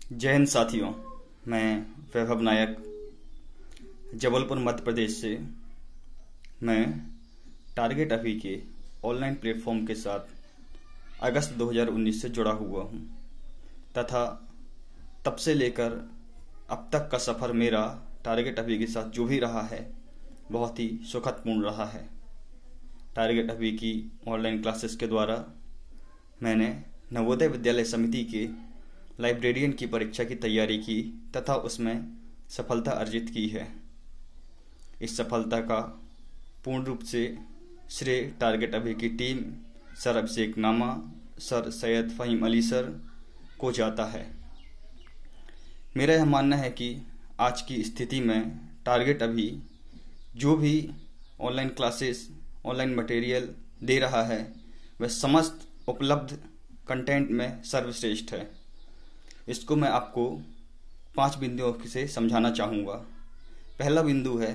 जय हिंद साथियों। मैं वैभव नायक जबलपुर मध्य प्रदेश से। मैं टारगेट अभी के ऑनलाइन प्लेटफॉर्म के साथ अगस्त 2019 से जुड़ा हुआ हूँ तथा तब से लेकर अब तक का सफ़र मेरा टारगेट अभी के साथ जो भी रहा है बहुत ही सुखदपूर्ण रहा है। टारगेट अभी की ऑनलाइन क्लासेस के द्वारा मैंने नवोदय विद्यालय समिति के लाइब्रेरियन की परीक्षा की तैयारी की तथा उसमें सफलता अर्जित की है। इस सफलता का पूर्ण रूप से श्रेय टारगेट अभी की team sir Abhishek Nama, sir Syed Faheem Ali sir को जाता है। मेरा यह मानना है कि आज की स्थिति में टारगेट अभी जो भी ऑनलाइन क्लासेस, ऑनलाइन मटेरियल दे रहा है वह समस्त उपलब्ध कंटेंट में सर्वश्रेष्ठ है। इसको मैं आपको 5 बिंदुओं से समझाना चाहूँगा। पहला बिंदु है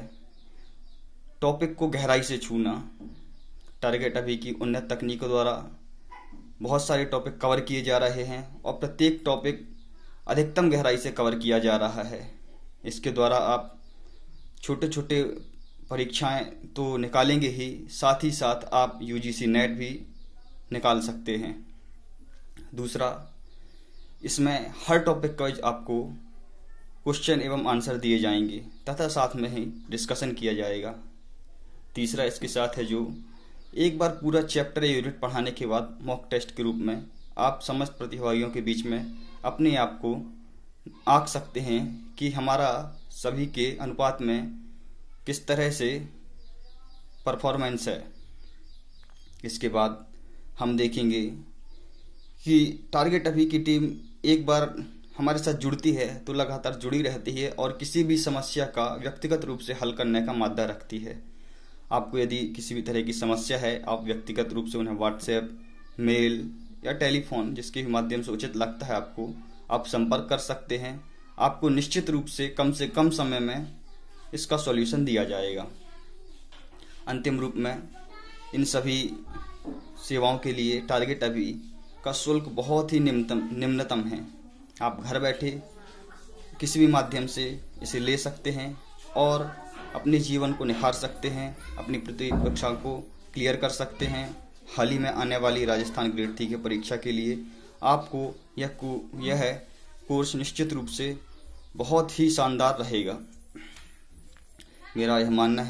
टॉपिक को गहराई से छूना। टारगेट अभी की उन्नत तकनीकों द्वारा बहुत सारे टॉपिक कवर किए जा रहे हैं और प्रत्येक टॉपिक अधिकतम गहराई से कवर किया जा रहा है। इसके द्वारा आप छोटे छोटे परीक्षाएं तो निकालेंगे ही, साथ ही साथ आप यूजीसी नेट भी निकाल सकते हैं। दूसरा, इसमें हर टॉपिक का आपको क्वेश्चन एवं आंसर दिए जाएंगे तथा साथ में ही डिस्कशन किया जाएगा। तीसरा, इसके साथ है जो एक बार पूरा चैप्टर या यूनिट पढ़ाने के बाद मॉक टेस्ट के रूप में आप समस्त प्रतिभागियों के बीच में अपने आप को आंक सकते हैं कि हमारा सभी के अनुपात में किस तरह से परफॉर्मेंस है। इसके बाद हम देखेंगे कि टारगेट अभी की टीम एक बार हमारे साथ जुड़ती है तो लगातार जुड़ी रहती है और किसी भी समस्या का व्यक्तिगत रूप से हल करने का मादा रखती है। आपको यदि किसी भी तरह की समस्या है, आप व्यक्तिगत रूप से उन्हें व्हाट्सएप, मेल या टेलीफोन, जिसके भी माध्यम से उचित लगता है आपको, आप संपर्क कर सकते हैं। आपको निश्चित रूप से कम समय में इसका सॉल्यूशन दिया जाएगा। अंतिम रूप में इन सभी सेवाओं के लिए टारगेट अभी का शुल्क बहुत ही निम्नतम है। आप घर बैठे किसी भी माध्यम से इसे ले सकते हैं और अपने जीवन को निखार सकते हैं, अपनी प्रतिपरीक्षा को क्लियर कर सकते हैं। हाल ही में आने वाली राजस्थान ग्रेड 3 की परीक्षा के लिए आपको यह कोर्स निश्चित रूप से बहुत ही शानदार रहेगा। मेरा यह मानना है।